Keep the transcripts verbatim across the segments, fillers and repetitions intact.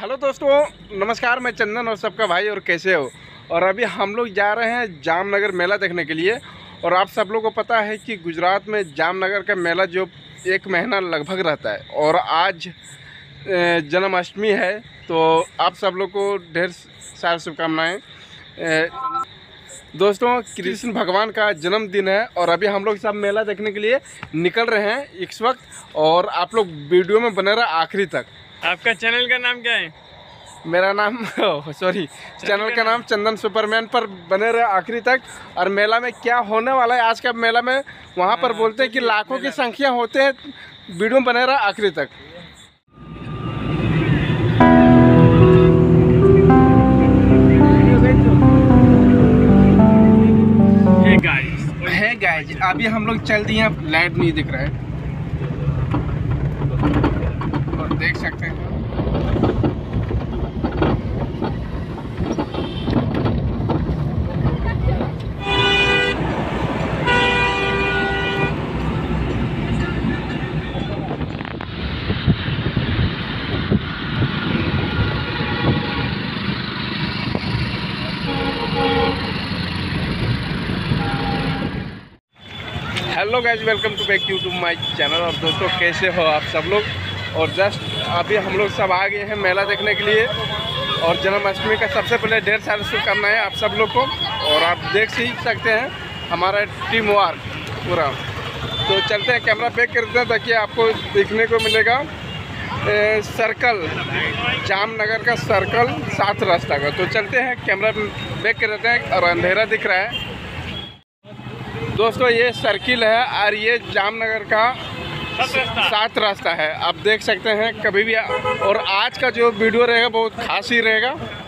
Hello दोस्तों, नमस्कार। मैं चंदन और सबका भाई, और कैसे हो। और अभी हम लोग जा रहे हैं जामनगर मेला देखने के लिए। और आप सब लोगों को पता है कि गुजरात में जामनगर का मेला जो एक महीना लगभग रहता है, और आज जन्माष्टमी है, तो आप सब लोग को ढेर सारी शुभकामनाएं। दोस्तों, कृष्ण भगवान का जन्मदिन है और अभी हम लोग सब मेला देखने के लिए निकल रहे हैं इस वक्त। और आप लोग वीडियो में बने रहे आखिरी तक। आपका चैनल का नाम क्या है? मेरा नाम सॉरी चैनल का नाम चंदन सुपरमैन पर बने रहे आखिरी तक। और मेला में क्या होने वाला है आज का मेला में, वहाँ पर बोलते हैं कि लाखों की संख्या होते हैं। वीडियो में बने रहे आखिरी तक। हे गाइस, है गाइस, अभी हम लोग चल दिए, लाइट नहीं दिख रहा है और देख सकते हैं। Hello guys, welcome to back to my channel. और दोस्तों, कैसे हो आप सब लोग। और जस्ट अभी हम लोग सब आ गए हैं मेला देखने के लिए। और जन्माष्टमी का सबसे पहले ढेर सारी शुभकामनाएं आप सब लोग को। और आप देख ही सकते हैं हमारा टीम वर्क पूरा। तो चलते हैं, कैमरा बैक करते हैं ताकि आपको देखने को मिलेगा ए, सर्कल, जामनगर का सर्कल, सात रास्ता का। तो चलते हैं, कैमरा बैक कर देते हैं। और अंधेरा दिख रहा है दोस्तों, ये सर्किल है और ये जामनगर का सात रास्ता है। आप देख सकते हैं कभी भी। और आज का जो वीडियो रहेगा बहुत खास ही रहेगा।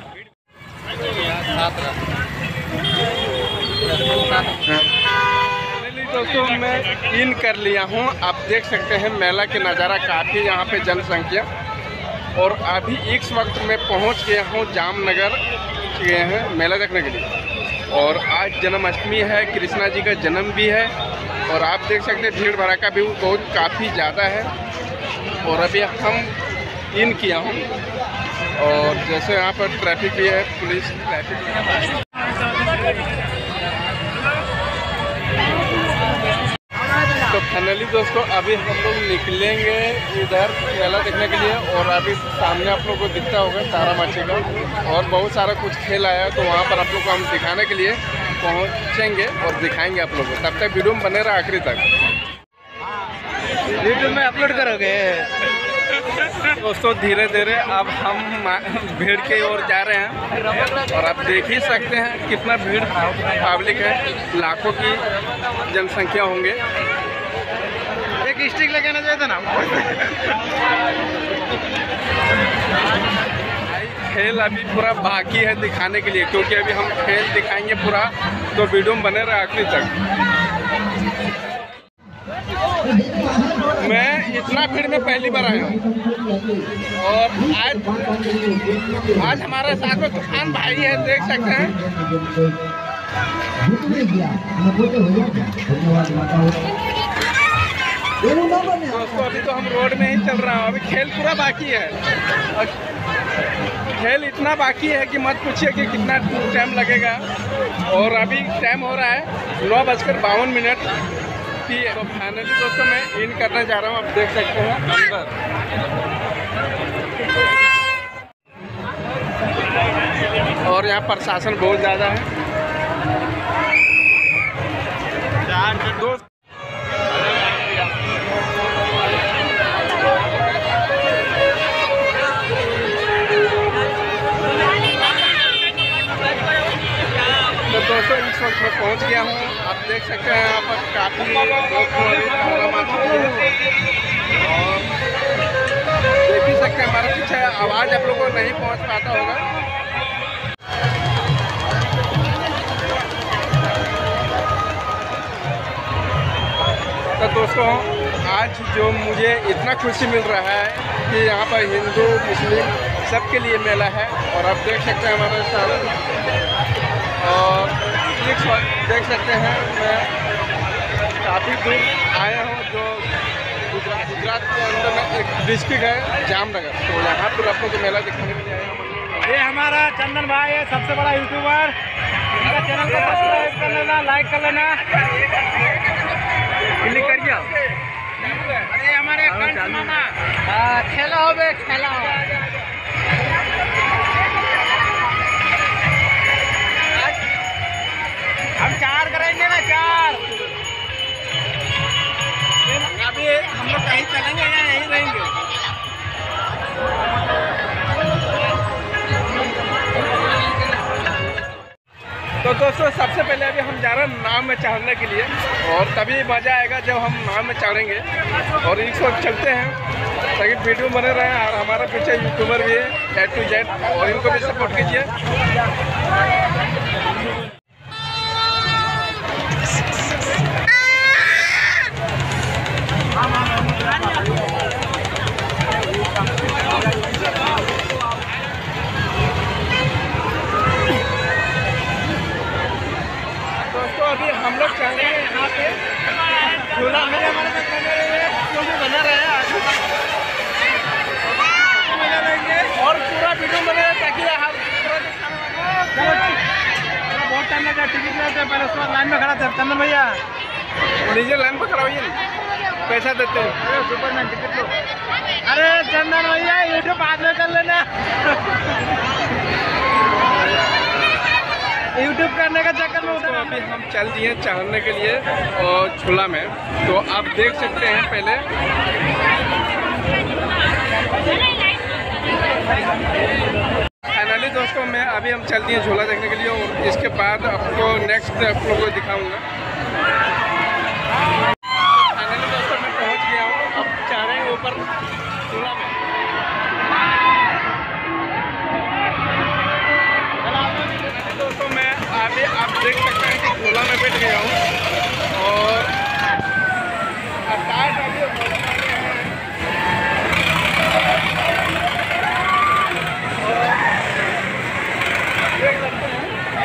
दोस्तों, मैं इन कर लिया हूँ। आप देख सकते हैं मेला के नज़ारा, काफ़ी यहाँ पे जनसंख्या। और अभी इस वक्त मैं पहुँच गया हूँ जामनगर गए हैं मेला देखने के लिए। और आज जन्माष्टमी है, कृष्णा जी का जन्म भी है। और आप देख सकते हैं भीड़ भड़का भी बहुत काफ़ी ज़्यादा है। और अभी हम इन किया हूँ। और जैसे यहाँ पर ट्रैफिक भी है, पुलिस ट्रैफिक। तो फाइनली दोस्तों, अभी हम लोग निकलेंगे इधर मेला देखने के लिए। और अभी सामने आप लोग को दिखता होगा तारा माची का और बहुत सारा कुछ खेल आया है। तो वहाँ पर आप लोग को हम दिखाने के लिए पहुँचेंगे और दिखाएंगे आप लोगों को। तब तक वीडियो में बने रहा आखिरी तक। यूट्यूब में अपलोड करोगे दोस्तों, धीरे धीरे अब हम भीड़ की ओर जा रहे हैं। और आप देख ही सकते हैं कितना भीड़ पब्लिक है, लाखों की जनसंख्या होंगे। एक स्टिक लगाना चाहिए था ना। खेल अभी पूरा बाकी है दिखाने के लिए, क्योंकि अभी हम खेल दिखाएंगे पूरा। तो वीडियो में बने रहे आखिरी तक। मैं इतना भीड़ में पहली बार आया हूँ। और आज आज हमारे साथ में तूफान भाई है, देख सकते हैं। दोस्तों, अभी तो हम रोड में ही चल रहा हूँ। अभी खेल पूरा बाकी है। और खेल इतना बाकी है कि मत पूछिए कि कितना टाइम लगेगा। और अभी टाइम हो रहा है नौ बजकर बावन मिनट की। तो फाइनली दोस्तों, मैं इन करने जा रहा हूँ। आप देख सकते हैं अंदर। और यहाँ प्रशासन बहुत ज़्यादा है। दोस्त तो दोस्तों, इस वक्त मैं पहुंच गया हूं। आप देख सकते हैं यहाँ पर काफ़ी लोग और देख ही सकते हैं हमारे पीछे आवाज़ आप लोगों को नहीं पहुंच पाता होगा। तो दोस्तों, आज जो मुझे इतना खुशी मिल रहा है कि यहाँ पर हिंदू मुस्लिम सबके लिए मेला है। और आप देख सकते हैं हमारे साथ। और देख सकते हैं मैं काफ़ी दूर आया हूँ, जो गुजरात गुजरात गुजरात के अंदर में एक डिस्ट्रिक्ट है जामनगर, तो यहाँ पर आप लोग को मेला दिखाने के लिए आए हैं। ये हमारा चंदन भाई है, सबसे बड़ा यूट्यूबर। इनका चैनल को सब्सक्राइब कर लेना, लाइक कर लेना, क्लिक करिए। अरे हमारे मामा खेला हो बे खेला हो। हम चार करेंगे ना, चार। अभी हम लोग कहीं चलेंगे या यहीं रहेंगे? तो दोस्तों सबसे पहले अभी हम जा रहे हैं नाव में चढ़ने के लिए, और तभी मज़ा आएगा जब हम नाव में चढ़ेंगे। और इस वक्त चलते हैं ताकि वीडियो बने रहे, और हमारा पीछे यूट्यूबर भी है ए टू जेड, और इनको भी सपोर्ट कीजिए। दोस्तों अभी हम लोग चल रहे हैं यहाँ पे झूला में, हमारे साथ बना रहे हैं और पूरा वीडियो बने ताकि बहुत टाइम लगा, टिकट लेते पहले, उसके बाद लाइन में खड़ा थे। चंदन भैया लीजिए, लाइन पर खड़ा होइए, पैसा देते हैं। सुपरमैन टिकट लो। अरे चंदन भैया यूट्यूब बाद में कर लेना। यूट्यूब करने का चक्कर में तो अभी हम चल दिए चढ़ने के लिए और झूला में, तो आप देख सकते हैं पहले फाइनली दोस्तों मैं अभी हम चल दिए झूला देखने के लिए, और इसके बाद आपको नेक्स्ट आप लोगों को दिखाऊंगा। फाइनली दोस्तों मैं पहुंच गया हूँ, अब चाह रहे हैं ऊपर झूला में। दोस्तों मैं अभी आप देख सकते हैं कि झूला में बैठ गया हूँ, और स्टार्ट अभी देख सकते हैं।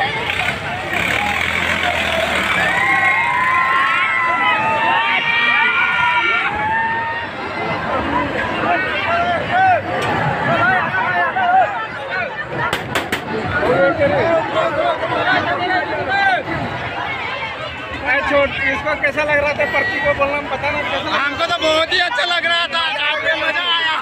छोट इसको कैसा लग रहा था? पर्ची को बोलना पता नहीं कैसा लगा? हमको तो बहुत ही अच्छा लग रहा था, काफी मजा आया।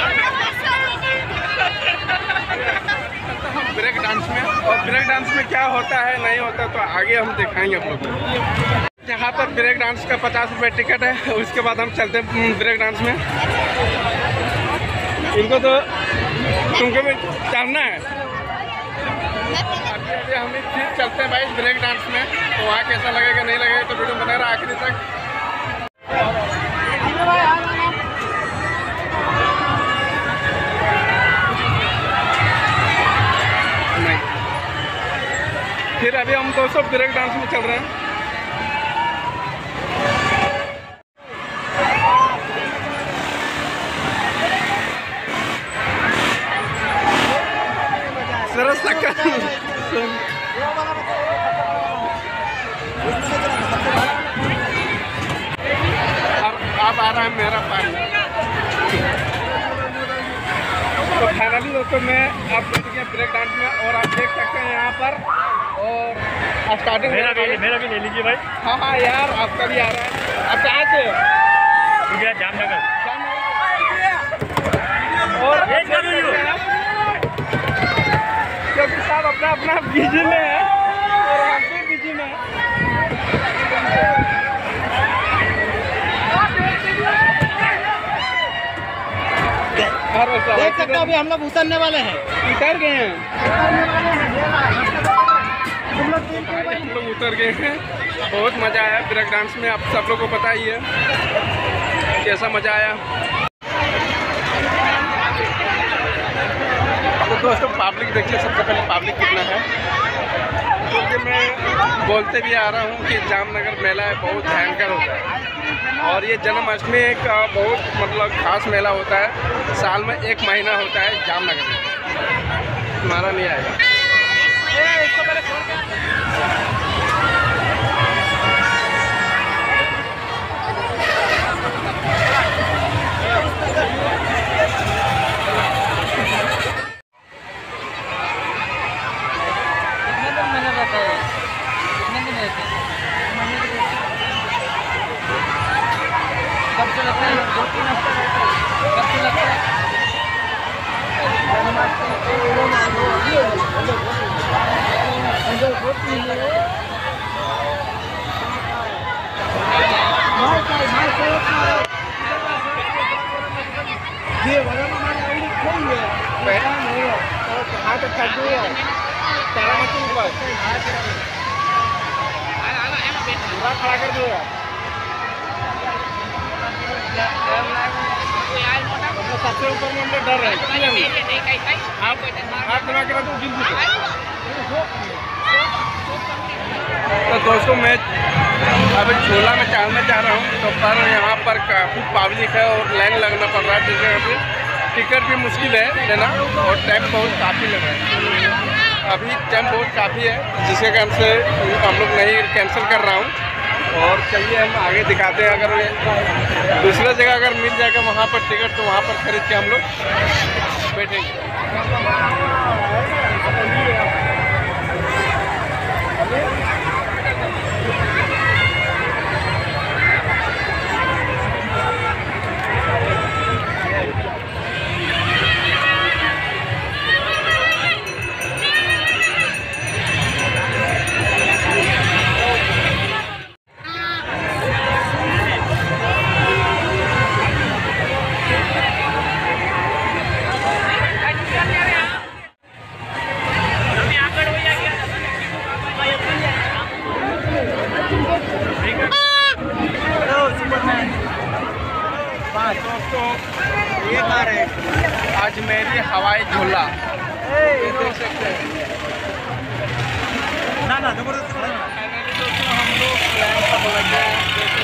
हम ब्रेक डांस में, और ब्रेक डांस में क्या होता है नहीं होता तो आगे हम दिखाएंगे आप लोग को। यहाँ पर ब्रेक डांस का पचास रुपये टिकट है, उसके बाद हम चलते हैं ब्रेक डांस में। इनको तो तुमको भी चढ़ना है। अभी अभी हम फिर चलते हैं भाई ब्रेक डांस में, तो वहाँ कैसा लगेगा नहीं लगेगा तो वीडियो बना रहा आखिरी तक। नहीं, फिर अभी हम दोस्तों ब्रेक डांस में चल रहे हैं। सरस और अब आ रहा है मेरा पानी। तो फाइनली दोस्तों मैं आप देख गया ब्रेक डांस में, और आप देख सकते हैं यहाँ पर, और स्टार्टिंग मेरा भी मेरा भी ले लीजिए भाई। हाँ हाँ यार आपका भी आ रहा है। आप कहाँ से? गुजरात जामनगर। और क्योंकि सब अपना अपना बिजी में है, और हम भी बिजी में है। देख सकते हो अभी हम लोग उतरने वाले हैं, उतर गए हैं, हम लोग उतर गए हैं। बहुत मज़ा आया ब्रेक डांस में, आप सब लोग को पता ही है कैसा मज़ा आया। तो दोस्तों पब्लिक देखिए, सबसे पहले पब्लिक कितना है, क्योंकि मैं बोलते भी आ रहा हूँ कि जामनगर मेला है बहुत भयंकर होता है, और ये जन्माष्टमी एक बहुत मतलब खास मेला होता है, साल में एक महीना होता है जामनगर में। तुम्हारा नहीं आएगा। कब से लगता है? दो तीन हफ्ते कब से लगता है? खड़ा कर दो यार। सबसे ऊपर में हम लोग डर रहे हैं। आप हाथ बना के रखो गिर जाए। तो दोस्तों मैं अभी झूला में चढ़ना चाह रहा हूँ, तो पर यहाँ पर काफ़ी पब्लिक है और लाइन लगना पड़ रहा है, जिस जगह पे टिकट भी मुश्किल है लेना और टाइम बहुत काफ़ी लग रहा है। अभी टाइम बहुत काफ़ी है, जिसके कारण से हम लोग नहीं कैंसिल कर रहा हूँ। और चलिए हम आगे दिखाते हैं, अगर दूसरा जगह अगर मिल जाएगा वहाँ पर टिकट तो वहाँ पर खरीद के हम लोग बैठेंगे। दोस्तों ये कार है अजमेरी हवाई झूला, ये देख सकते हैं। ना ना जबरदस्त दोस्तों हम लोग लाइन पर लगे हैं,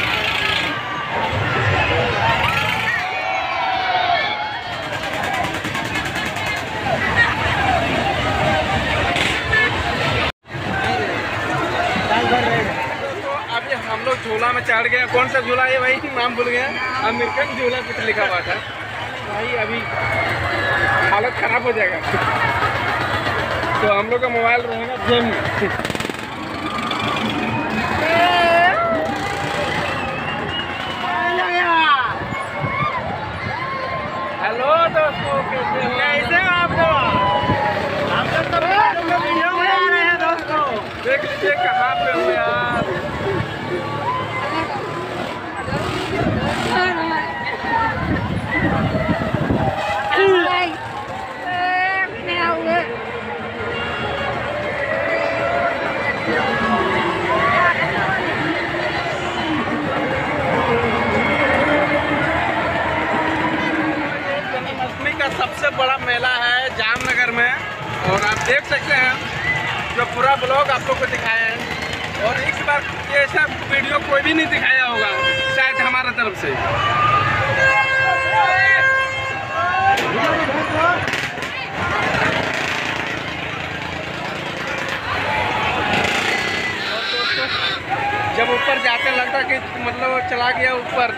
अभी हम लोग झूला में चढ़ गए। कौन सा झूला है भाई, नाम भूल गया। अमेरिकन झूला कुछ लिखा हुआ था भाई, अभी हालत खराब हो जाएगा। तो हम लोग का मोबाइल रहेगा जेब में। हेलो दोस्तों, कैसे हो? कैसे हो आप लोग? हम लोग तो वीडियो बना रहे हैं दोस्तों, देख लीजिए कहाँ पे हो यार। जन्माष्टमी का सबसे बड़ा मेला है जामनगर में, और आप देख सकते हैं जो पूरा ब्लॉग आप लोग को दिखाया है। और इस बार ऐसा वीडियो कोई भी नहीं दिखाया होगा शायद हमारा तरफ से। जब ऊपर जाते लगता कि मतलब चला गया ऊपर।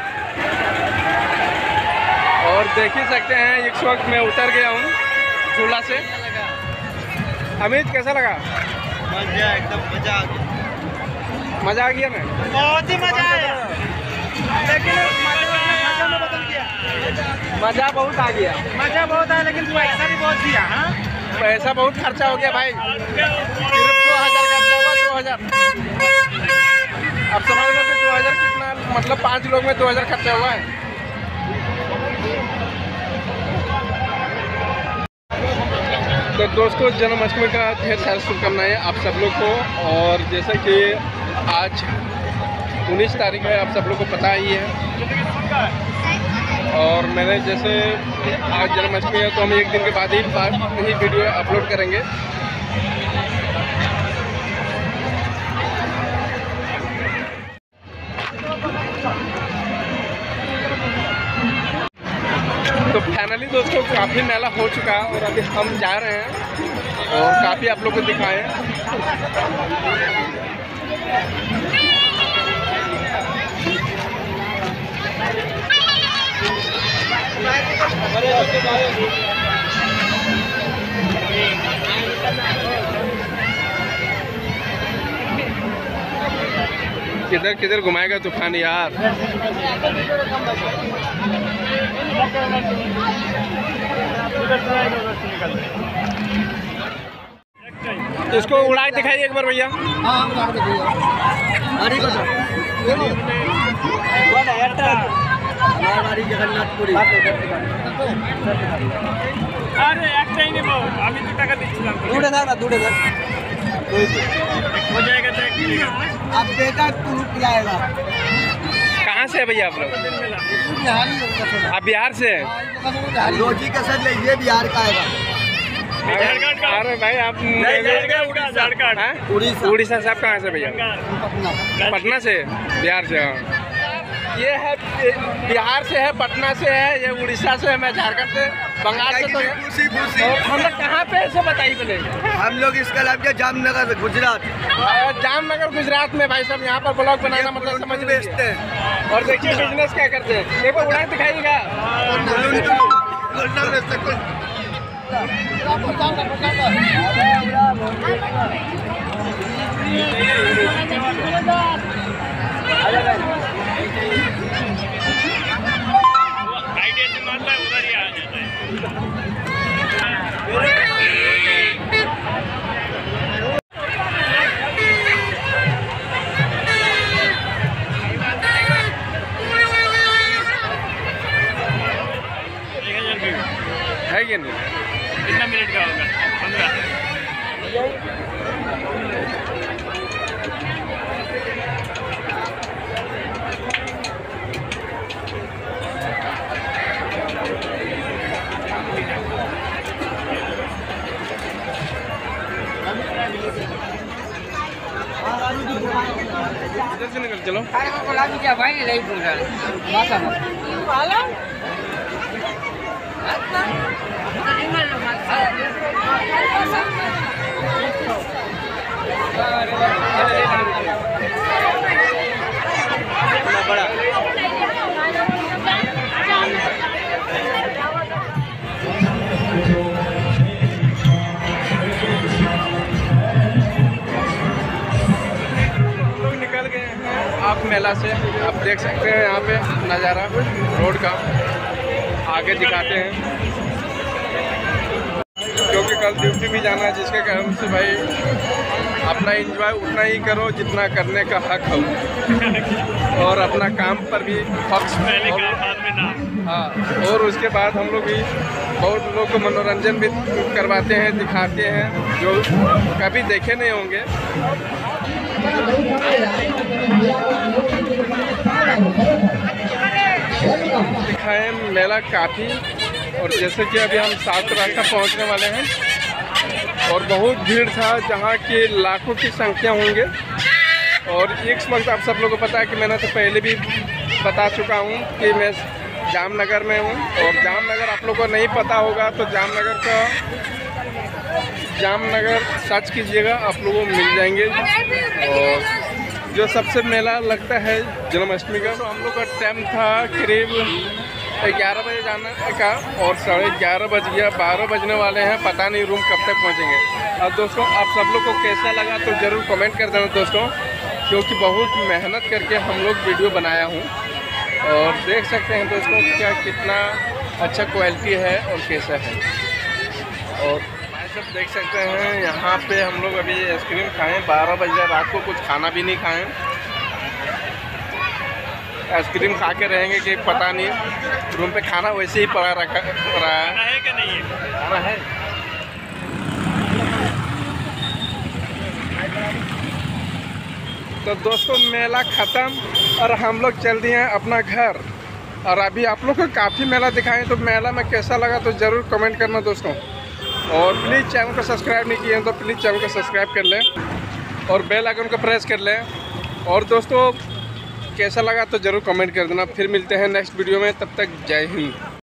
और देख ही सकते हैं इस वक्त मैं उतर गया हूँ झूला से। अमित कैसा लगा? मजा, एकदम मजा आ गया। मजा आ गया ना? बहुत ही मजा आया, लेकिन मजा में बदल गया। मजा बहुत आ गया, मजा बहुत आया, लेकिन पैसा भी बहुत दिया। हाँ, पैसा बहुत खर्चा हो गया भाई, सिर्फ दो हज़ार खर्चा हुआ। दो हज़ार अब समझ लो कि दो हज़ार कितना, मतलब पाँच लोग में दो हज़ार खर्चा हुआ है। तो दोस्तों जन्माष्टमी का ढेर सारी शुभकामनाएं आप सब लोग को। और जैसे कि आज उन्नीस तारीख है, आप सब लोग को पता ही है। और मैंने जैसे आज जन्माष्टमी है तो हम एक दिन के बाद ही बाद ही वीडियो अपलोड करेंगे। तो फाइनली दोस्तों काफ़ी मेला हो चुका है और अभी हम जा रहे हैं और काफ़ी आप लोग को दिखाएं। किधर किधर घुमाएगा तूफान यार। इसको उड़ा के दिखाइए एक बार भैया। जगन्नाथपुरी अरे একটাই নেব আমি তো টাকা দিচ্ছিলাম দুটো দাও না দুটো দাও हो जाएगा तो अब बेटा तू पिलाएगा। कहाँ से है भैया आप लोग? आप बिहार से? रोजी का सर ये बिहार का आएगा। अरे भाई आप उड़ीसा उड़ीसा से आप कहाँ से भैया? पटना से पटना से बिहार से। हाँ ये है बिहार से है, पटना से है, ये उड़ीसा से है, मैं झारखंड से, बंगाल से। तो हम लोग कहाँ पे ऐसे बताइए पहले। हम लोग इसका लाभ क्या जामनगर गुजरात। जामनगर गुजरात में भाई साहब यहाँ पर ब्लॉग बनाना मतलब समझ बेचते हैं। और देखिए बिजनेस क्या करते हैं, एक बार उड़ा दिखाइएगा। आइडिया से मारता है उधर ही आ जाता है। है कि नहीं? कितना मिनट का होगा? पंद्रह। इधर से निकल चलो। क्या भाई नहीं बोल रहा बड़ा आप मेला से आप देख सकते हैं यहाँ पे नज़ारा रोड का, आगे दिखाते हैं क्योंकि कल ड्यूटी भी जाना है, जिसके कारण से भाई अपना एंजॉय उतना ही करो जितना करने का हक हो, और अपना काम पर भी फोकस। हाँ, और उसके बाद हम लोग भी बहुत लोगों को मनोरंजन भी करवाते हैं, दिखाते हैं जो कभी देखे नहीं होंगे। दिखाएं मेला काफ़ी, और जैसे कि अभी हम सात रास्ता पहुंचने वाले हैं और बहुत भीड़ था जहां की लाखों की संख्या होंगे। और एक वक्त आप सब लोगों को पता है कि मैंने तो पहले भी बता चुका हूं कि मैं जामनगर में हूं, और जामनगर आप लोगों को नहीं पता होगा तो जामनगर का जामनगर सर्च कीजिएगा, आप लोगों को मिल जाएंगे। और जो सबसे मेला लगता है जन्माष्टमी का, तो हम लोग का टाइम था करीब ग्यारह बजे जाने का, और साढ़े ग्यारह बज गया, बारह बजने वाले हैं, पता नहीं रूम कब तक पहुंचेंगे। और दोस्तों आप सब लोग को कैसा लगा तो ज़रूर कमेंट कर देना दोस्तों, क्योंकि बहुत मेहनत करके हम लोग वीडियो बनाया हूँ। और देख सकते हैं दोस्तों क्या कितना अच्छा क्वालिटी है और कैसा है। और सब देख सकते हैं यहाँ पे हम लोग अभी आइसक्रीम खाएं, बारह बजे रात को कुछ खाना भी नहीं खाएं, आइसक्रीम खा के रहेंगे कि पता नहीं। रूम पे खाना वैसे ही पड़ा रखा पड़ा है कि नहीं है, खाना है। तो दोस्तों मेला ख़त्म और हम लोग चल दिए हैं अपना घर। और अभी आप लोग को काफ़ी मेला दिखाएं, तो मेला में कैसा लगा तो ज़रूर कमेंट करना दोस्तों। और प्लीज़ चैनल को सब्सक्राइब नहीं किए हैं तो प्लीज़ चैनल को सब्सक्राइब कर लें और बेल आइकन को प्रेस कर लें। और दोस्तों कैसा लगा तो ज़रूर कमेंट कर देना। फिर मिलते हैं नेक्स्ट वीडियो में, तब तक जय हिंद।